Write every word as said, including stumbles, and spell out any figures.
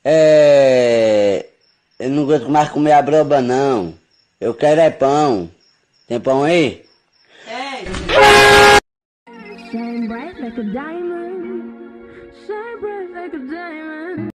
É... Eu não aguento mais comer a broba, não. Eu quero é pão. Tem pão aí? Shine bright like a diamond. Shine bright like a diamond.